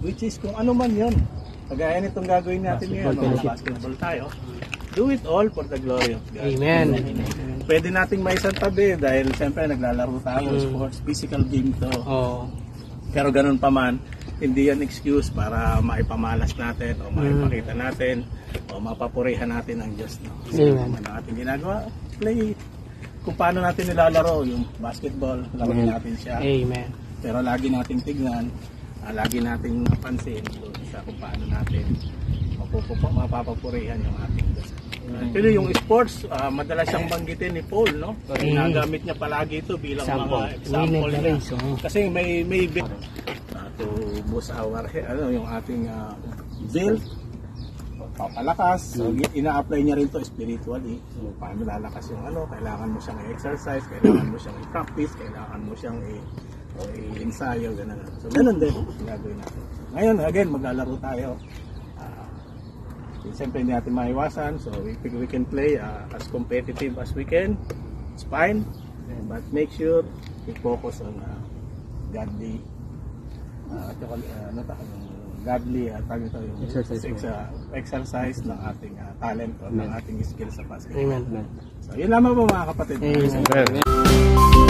which is kung ano man yun. Kagaya nitong gagawin natin ngayon, basketball tayo. Do it all for the glory of God. Amen. Pwede nating maisantabi dahil siyempre naglalaro tayo, sports, physical game to. Oh. Pero ganun pa man, hindi yan excuse para maipamalas natin o maipakita natin o mapapurihan natin ang Diyos. No? So, Amen. ano ating ginagawa? Play. Kung paano natin nilalaro yung basketball, laruin natin siya. Amen. Pero lagi nating tignan, lagi nating napansin sa kung paano natin mapapapurihan yung ating Diyos. Pero yung sports, madalas siyang banggitin ni Paul, no? Ginagamit niya palagi ito bilang mga example niya. Kasi may bit to boost our yung ating build, papalakas. So, ina-apply niya rin to spiritually. So, paano lalakas yung kailangan mo siyang i-exercise, kailangan mo siyang i-practice, kailangan mo siyang i-ensayo, gano'n. So, gano'n din ginagawin natin. Ngayon, again, maglalaro tayo. Siyempre hindi natin maiwasan, so we can play as competitive as we can. It's fine, but make sure we focus on godly exercise ng ating talent o ng ating skills sa basketball. Amen. So yun lamang po mga kapatid. Amen.